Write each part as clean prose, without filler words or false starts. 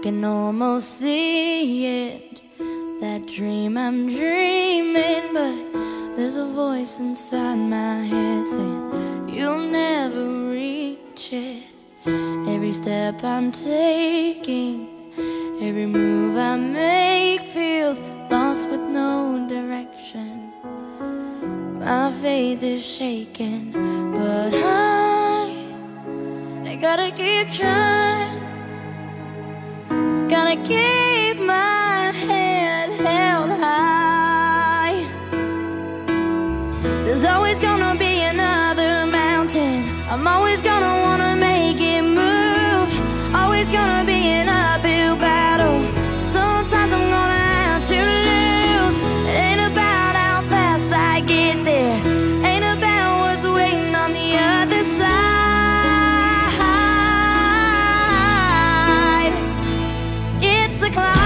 can almost see it, that dream I'm dreaming, but there's a voice inside my head saying you'll never reach it. Every step I'm taking, every move I make feels lost with no direction. My faith is shaking, but I gotta keep trying. Gotta keep my head held high. There's always gonna be another mountain. I'm always gonna wanna make it move. Always gonna be an uphill battle. Sometimes I'm gonna have to lose. It ain't about how fast I get there, ain't about what's waiting on the other side. It's the climb.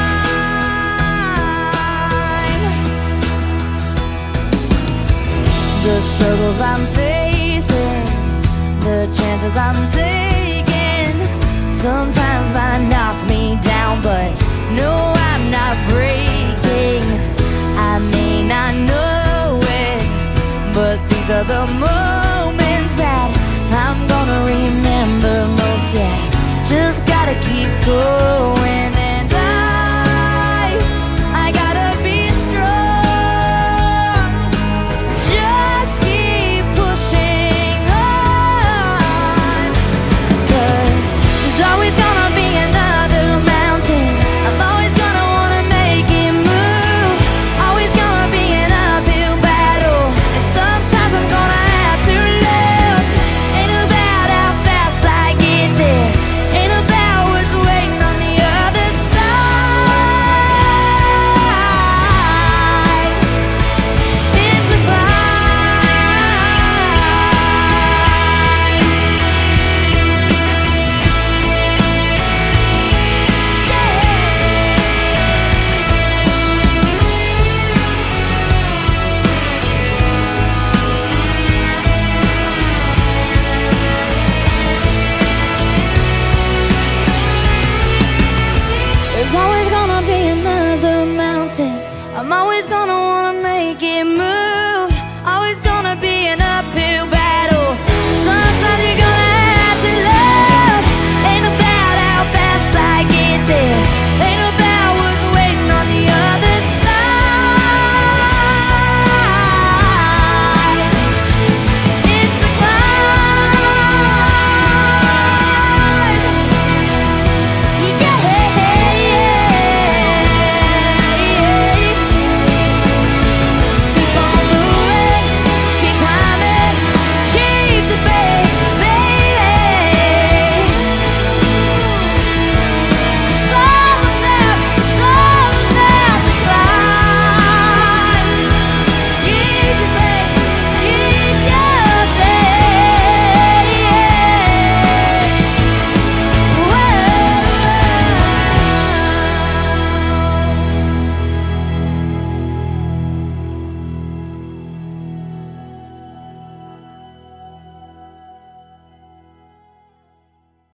The struggles I'm facing, the chances I'm taking, sometimes might knock me down, but no, I'm not breaking. I may not know it, but these are the moments that I'm gonna remember most. Yeah, just gotta keep going.